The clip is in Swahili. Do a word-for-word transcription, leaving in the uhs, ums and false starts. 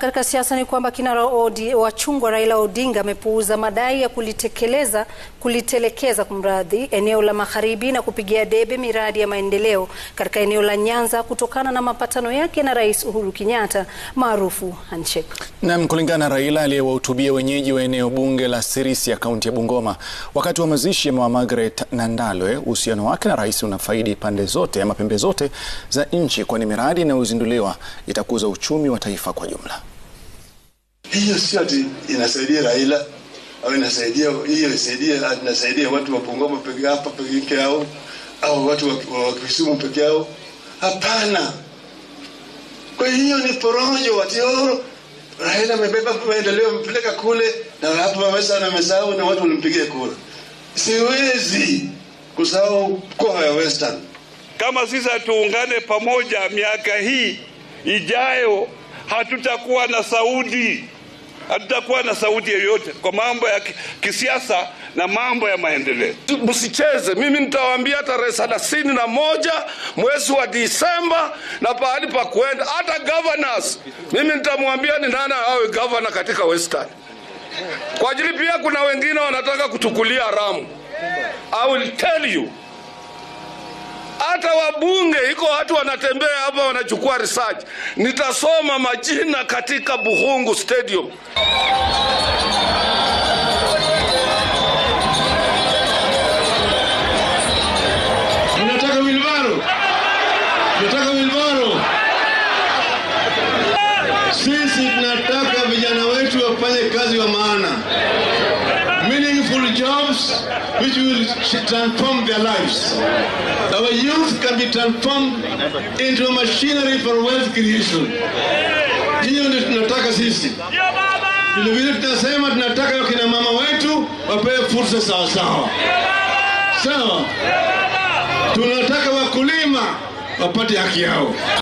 Katika siasa ni kwamba Kinara wa chungwa Raila Odinga amepuuza madai ya kulitekeleza kulitelekeza kumradhi eneo la magharibi na kupigia debe miradi ya maendeleo katika eneo la Nyanza kutokana na mapatano yake na Rais Uhuru Kenyatta maarufu handshake. Na kulingana na Raila aliyewahutubia wenyeji wa eneo bunge la Sirisia kaunti ya Bungoma wakati wa mazishi ya Margaret Nandalwe, uhusiano wake na rais unafaidi pande zote ama pembe zote za nchi, kwani miradi inayozinduliwa itakuza uchumi wa taifa kwa jumla. Hiyo sio ati inasaidia Raila au inasaidia hiyo inasaidia inasaidia watu wa Bungoma peke hapa peke yao au watu wa Kisumu peke yao. Hapana. Kwa hiyo ni porojo watioro. Raila amebeba maendeleo mpeleka kule na hapa wamesa na mesao na watu walimpigia kura. Siwezi kusahau kwa ya Western. Kama sisi tuungane pamoja miaka hii ijayo, hatutakuwa na Saudi. Hatutakuwa na sauti yoyote kwa mambo ya kisiasa na mambo ya maendeleo. Msicheze. Mimi nitawaambia tarehe thelathini na moja mwezi wa Disemba na pahali pa kwenda. Hata governors mimi nitamwambia ni nani awe governor katika Western. Kwa ajili pia kuna wengine wanataka kutukulia haramu. I will tell you. Hata wabunge iko watu wanatembea hapa wanachukua research. Nitasoma majina katika Buhungu Stadium. Unataka wilbaro? Unataka wilbaro? Sisi tunataka vijana wetu wafanye kazi wa maana. Meaningful jobs which will transform their lives. Our youth can be transformed into a machinery for wealth creation. Hiyo ndio tunataka sisi. Vile vile tunasema tunataka kina mama wetu wapewe fursa sawa sawa. Sawa. Tunataka wakulima wapate haki yao.